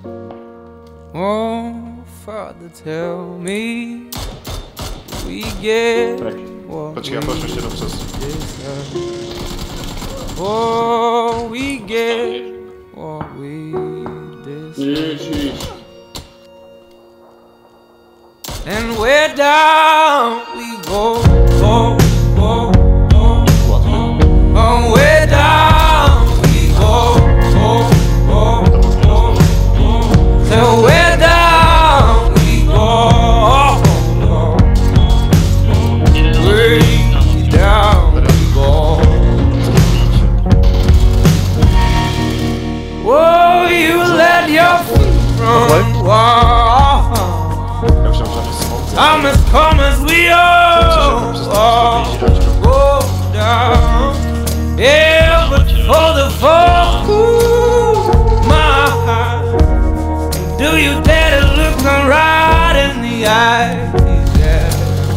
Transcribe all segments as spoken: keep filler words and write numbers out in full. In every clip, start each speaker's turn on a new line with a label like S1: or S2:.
S1: Oh, Father, tell me we get what
S2: Počkej, já pošlu ještě do přes.
S1: Oh, we get what we deserve. And where down we go, go, go, go, go. Oh, where down we go, go, go, go, go. So where down we go, go, way down we go. Oh, you let your feet run wild. I'm as calm as we all go down. Yeah, but for the fall, ooh, my heart, do you dare to look me right in the eye? Yeah.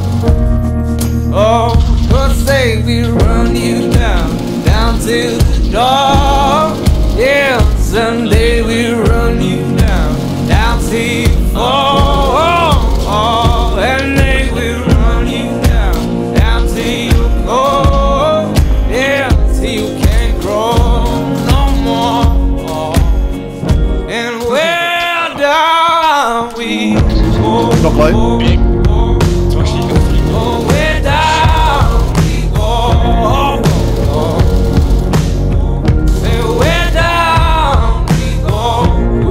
S1: Oh, God say we run you down, down to the door. Yeah, someday we run you down, down till you fall. Oh, and they will run you down, down till you go, yeah, till you can't grow no more. And where down we go, go, go, go. Oh, where down we go, go, go. Say where down we go.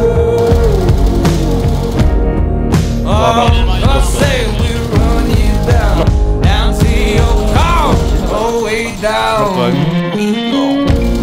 S1: Oh, say we run you down, down to your car, oh way down we go.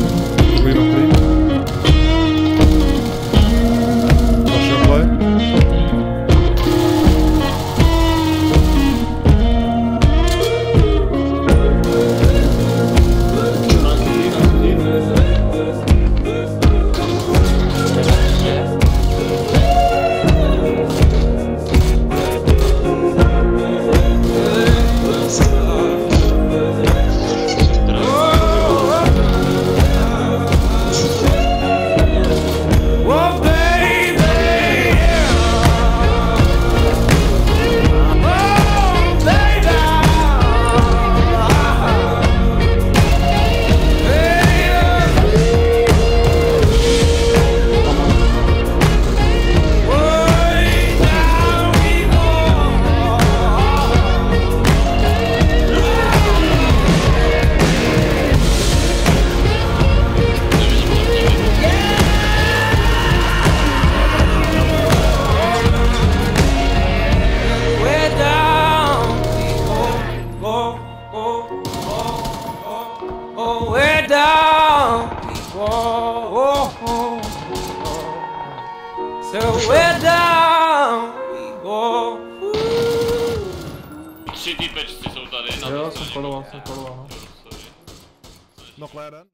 S1: Oh, where down we go, oh, oh, oh. So where down we go.
S3: Tři týpečci jsou tady na
S4: Jo, jsem koloval, jsem koloval. No.
S5: Nog leden.